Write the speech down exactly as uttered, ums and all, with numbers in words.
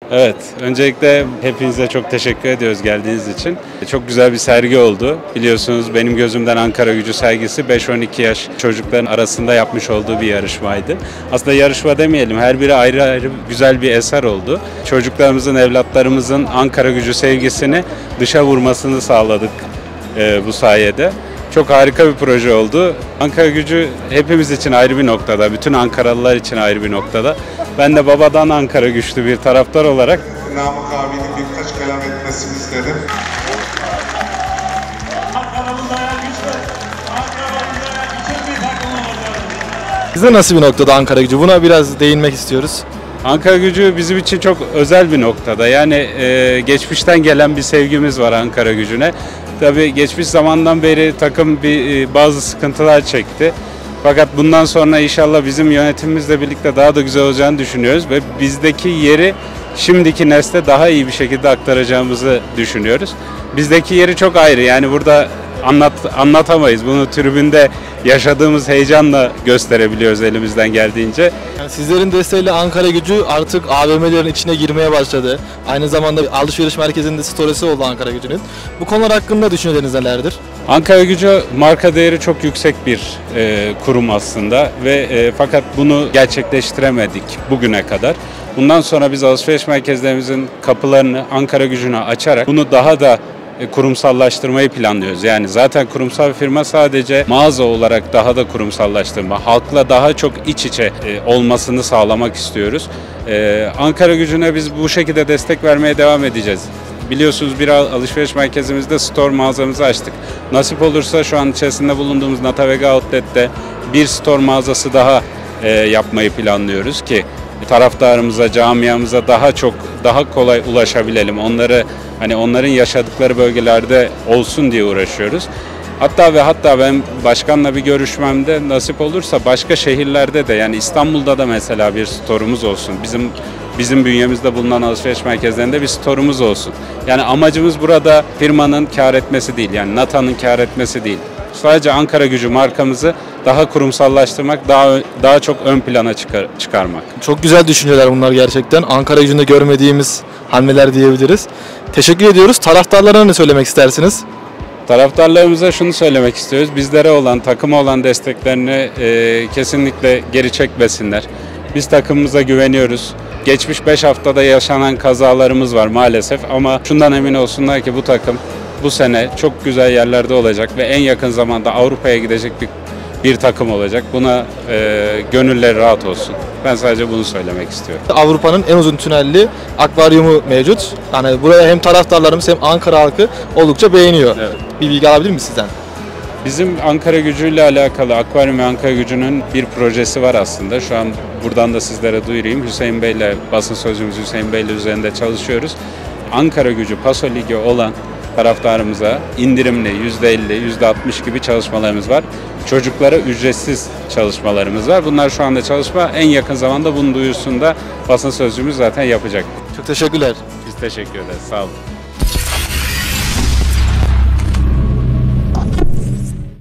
Evet, öncelikle hepinize çok teşekkür ediyoruz geldiğiniz için. Çok güzel bir sergi oldu. Biliyorsunuz benim gözümden Ankaragücü sergisi beş on iki yaş çocukların arasında yapmış olduğu bir yarışmaydı. Aslında yarışma demeyelim, her biri ayrı ayrı güzel bir eser oldu. Çocuklarımızın, evlatlarımızın Ankaragücü sevgisini dışa vurmasını sağladık e, bu sayede. Çok harika bir proje oldu. Ankaragücü hepimiz için ayrı bir noktada, bütün Ankaralılar için ayrı bir noktada. Ben de babadan Ankara güçlü bir taraftar olarak Namık abinin birkaç kelam etmesini istedim. Size nasıl bir noktada Ankaragücü? Buna biraz değinmek istiyoruz. Ankaragücü bizim için çok özel bir noktada. Yani e, geçmişten gelen bir sevgimiz var Ankaragücü'ne. Tabii geçmiş zamandan beri takım bir e, bazı sıkıntılar çekti. Fakat bundan sonra inşallah bizim yönetimimizle birlikte daha da güzel olacağını düşünüyoruz ve bizdeki yeri şimdiki nesle daha iyi bir şekilde aktaracağımızı düşünüyoruz. Bizdeki yeri çok ayrı, yani burada anlat anlatamayız. Bunu tribünde yaşadığımız heyecanla gösterebiliyoruz elimizden geldiğince. Yani sizlerin desteğiyle Ankaragücü artık A V M'lerin içine girmeye başladı. Aynı zamanda alışveriş merkezinde storiesi oldu Ankaragücü'nün. Bu konular hakkında düşünceleriniz nelerdir? Ankaragücü marka değeri çok yüksek bir e, kurum aslında ve e, fakat bunu gerçekleştiremedik bugüne kadar. Bundan sonra biz alışveriş merkezlerimizin kapılarını Ankaragücü'ne açarak bunu daha da e, kurumsallaştırmayı planlıyoruz. Yani zaten kurumsal firma sadece mağaza olarak daha da kurumsallaştırma, halkla daha çok iç içe e, olmasını sağlamak istiyoruz. E, Ankaragücü'ne biz bu şekilde destek vermeye devam edeceğiz. Biliyorsunuz bir alışveriş merkezimizde store mağazamızı açtık. Nasip olursa şu an içerisinde bulunduğumuz Natavega Outlet'te bir store mağazası daha e, yapmayı planlıyoruz ki taraftarımıza, camiamıza daha çok, daha kolay ulaşabilelim. Onları, hani onların yaşadıkları bölgelerde olsun diye uğraşıyoruz. Hatta ve hatta ben başkanla bir görüşmemde nasip olursa başka şehirlerde de, yani İstanbul'da da mesela bir store'umuz olsun. Bizim bizim bünyemizde bulunan alışveriş merkezlerinde bir store'umuz olsun. Yani amacımız burada firmanın kar etmesi değil, yani Nata'nın kar etmesi değil. Sadece Ankaragücü markamızı daha kurumsallaştırmak, daha daha çok ön plana çıkar, çıkarmak. Çok güzel düşünceler bunlar gerçekten. Ankaragücü'nde görmediğimiz hamleler diyebiliriz. Teşekkür ediyoruz. Taraftarlarına ne söylemek istersiniz? Taraftarlarımıza şunu söylemek istiyoruz. Bizlere olan, takıma olan desteklerini e, kesinlikle geri çekmesinler. Biz takımımıza güveniyoruz. Geçmiş beş haftada yaşanan kazalarımız var maalesef ama şundan emin olsunlar ki bu takım bu sene çok güzel yerlerde olacak ve en yakın zamanda Avrupa'ya gidecek bir bir takım olacak. Buna e, gönülleri rahat olsun. Ben sadece bunu söylemek istiyorum. Avrupa'nın en uzun tünelli akvaryumu mevcut. Yani buraya hem taraftarlarımız hem Ankara halkı oldukça beğeniyor. Evet. Bir bilgi alabilir miyiz sizden? Bizim Ankaragücü ile alakalı Akvaryum ve Ankaragücü'nün bir projesi var aslında. Şu an buradan da sizlere duyurayım. Hüseyin Bey ile, basın sözcümüz Hüseyin Bey ile üzerinde çalışıyoruz. Ankaragücü Paso Ligi olan taraftarımıza indirimli yüzde elli, yüzde altmış gibi çalışmalarımız var. Çocuklara ücretsiz çalışmalarımız var. Bunlar şu anda çalışma. En yakın zamanda bunun duyurusunu da basın sözcüğümüz zaten yapacak. Çok teşekkürler. Biz teşekkür ederiz. Sağ olun.